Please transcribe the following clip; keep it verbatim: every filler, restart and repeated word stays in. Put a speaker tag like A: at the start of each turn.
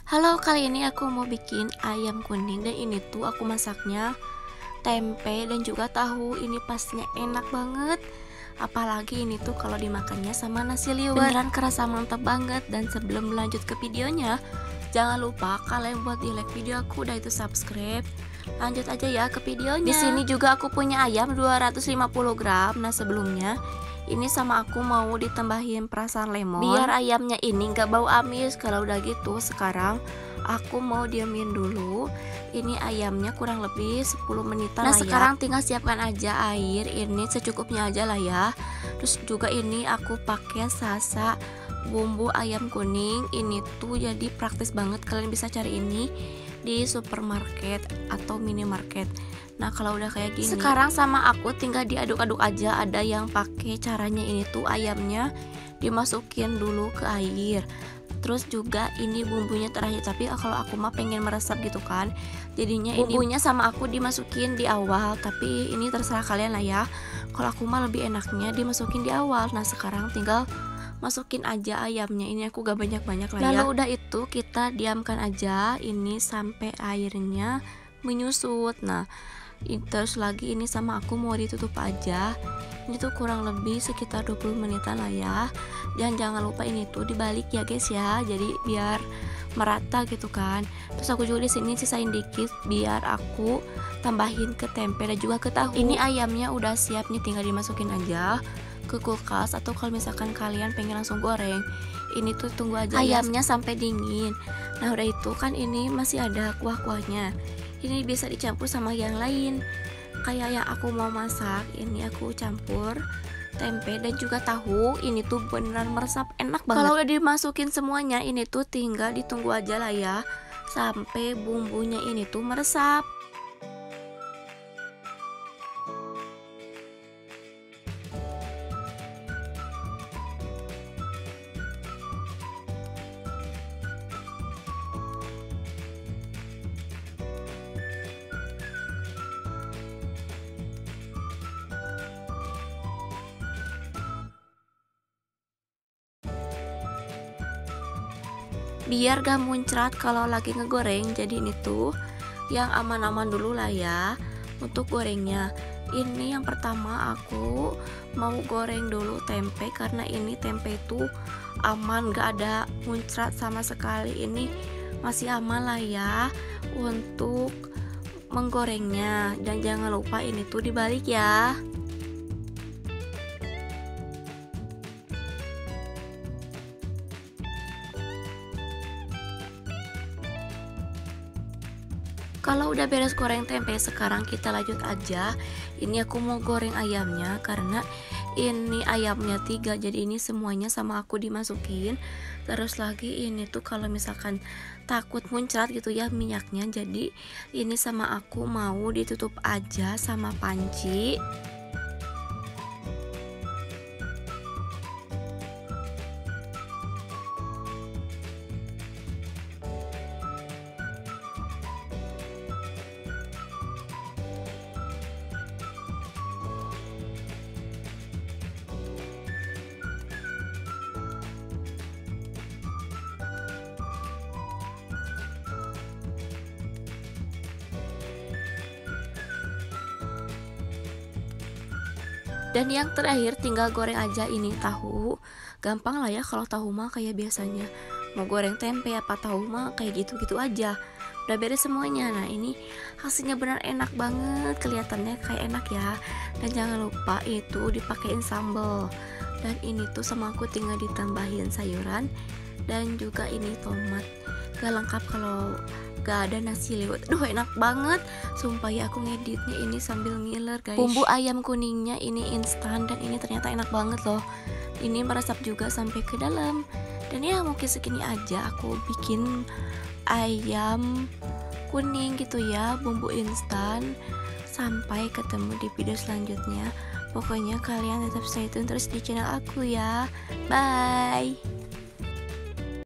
A: Halo, kali ini aku mau bikin ayam kuning dan ini tuh aku masaknya tempe dan juga tahu. Ini pastinya enak banget. Apalagi ini tuh kalau dimakannya sama nasi liwet. Beneran kerasa mantap banget. Dan sebelum lanjut ke videonya, jangan lupa kalian buat di like video aku, udah itu subscribe. Lanjut aja ya ke videonya. Di sini juga aku punya ayam dua ratus lima puluh gram. Nah, sebelumnya ini sama aku mau ditambahin perasan lemon biar ayamnya ini nggak bau amis. Kalau udah gitu sekarang aku mau diamin dulu. Ini ayamnya kurang lebih sepuluh menitan. Nah, sekarang ya. Tinggal siapkan aja air ini secukupnya aja lah ya. Terus juga ini aku pakai sasa bumbu ayam kuning. Ini tuh jadi praktis banget, kalian bisa cari ini di supermarket atau minimarket. Nah, kalau udah kayak gini sekarang sama aku tinggal diaduk-aduk aja. Ada yang pakai caranya ini tuh ayamnya dimasukin dulu ke air, terus juga ini bumbunya terakhir. Tapi kalau aku mah pengen meresap gitu kan, jadinya bumbunya ini sama aku dimasukin di awal. Tapi ini terserah kalian lah ya. Kalau aku mah lebih enaknya dimasukin di awal. Nah, sekarang tinggal masukin aja ayamnya. Ini aku gak banyak-banyak lah ya. Lalu udah itu kita diamkan aja ini sampai airnya menyusut. Nah, terus lagi ini sama aku mau ditutup aja. Ini tuh kurang lebih sekitar dua puluh menitan lah ya. Dan jangan lupa ini tuh dibalik ya guys ya, jadi biar merata gitu kan. Terus aku juga di sini sisain dikit biar aku tambahin ke tempe dan juga ke tahu. Ini ayamnya udah siap nih, tinggal dimasukin aja ke kulkas. Atau kalau misalkan kalian pengen langsung goreng, ini tuh tunggu aja ayamnya ya sampai dingin. Nah, udah itu kan ini masih ada kuah-kuahnya. Ini bisa dicampur sama yang lain. Kayak yang aku mau masak, ini aku campur tempe dan juga tahu. Ini tuh beneran meresap enak banget. Kalau udah dimasukin semuanya, ini tuh tinggal ditunggu aja lah ya sampai bumbunya ini tuh meresap. Biar gak muncrat kalau lagi ngegoreng, jadi ini tuh yang aman-aman dulu lah ya untuk gorengnya. Ini yang pertama aku mau goreng dulu tempe, karena ini tempe itu aman, gak ada muncrat sama sekali. Ini masih aman lah ya untuk menggorengnya. Dan jangan lupa ini tuh dibalik ya. Kalau udah beres goreng tempe, sekarang kita lanjut aja. Ini aku mau goreng ayamnya, karena ini ayamnya tiga, jadi ini semuanya sama aku dimasukin. Terus lagi ini tuh kalau misalkan takut muncrat gitu ya minyaknya, jadi ini sama aku mau ditutup aja sama panci. Dan yang terakhir tinggal goreng aja ini tahu. Gampang lah ya kalau tahu mah kayak biasanya. Mau goreng tempe apa tahu mah kayak gitu-gitu aja. Udah beres semuanya. Nah, ini hasilnya benar enak banget, kelihatannya kayak enak ya. Dan jangan lupa itu dipakein sambal. Dan ini tuh sama aku tinggal ditambahin sayuran dan juga ini tomat. Gak lengkap kalau gak ada nasi liwet. Duh, enak banget. Sumpah ya, aku ngeditnya ini sambil ngiler guys. Bumbu ayam kuningnya ini instan dan ini ternyata enak banget loh. Ini meresap juga sampai ke dalam. Dan ya mungkin segini aja aku bikin ayam kuning gitu ya, bumbu instan. Sampai ketemu di video selanjutnya. Pokoknya kalian tetap stay tune terus di channel aku ya. Bye.